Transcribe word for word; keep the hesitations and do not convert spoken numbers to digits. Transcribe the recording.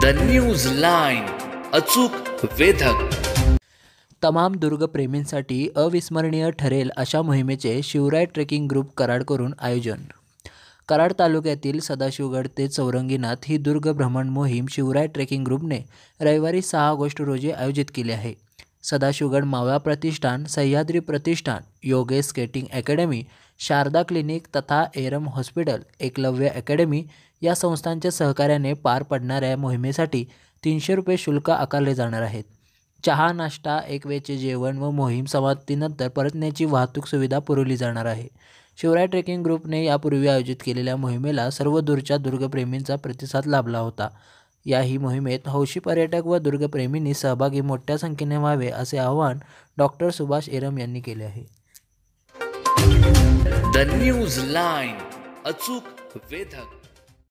The news line, अचूक वेधक. तमाम दुर्गप्रेमींसाठी अविस्मरणीय ठरेल अशा मोहिमेचे शिवराय ट्रेकिंग ग्रुप कराड करून आयोजन. कराड तालुक्यातील सदाशिवगड ते चौरंगीनाथ ही दुर्ग भ्रमण मोहीम शिवराय ट्रेकिंग ग्रुपने रविवारी सहा ऑगस्ट रोजी आयोजित केली आहे. Sadashivgad Mavala Pratishthan, Sahyadri Pratishthan, Yogesh skating academy, Sharada clinic तथा एरम हॉस्पिटल, एकलव्य अकॅडमी या संस्थांच्या सहकार्याने पार पडणाऱ्या या मोहिमेसाठी तीनशे रुपये शुल्क आकारले जाणार आहेत. चहा, नाश्ता, एक वेळचे जेवण व मोहीम समाप्तीनंतर परतण्याची वाहतूक सुविधा पुरवली जाणार आहे. शिवराय ट्रेकिंग ग्रुपने यापूर्वी आयोजित केलेल्या मोहिमेला सर्व दूरच्या दुर्गप्रेमींचा प्रतिसाद लाभला होता. या ही मोहिमेत हौशी पर्यटक व दुर्गप्रेमींनी सहभागी मोठ्या संख्येने व्हावे असे आवाहन डॉक्टर सुभाष एरम यांनी केले आहे. द न्यूज लाईन, अचूक वेधक.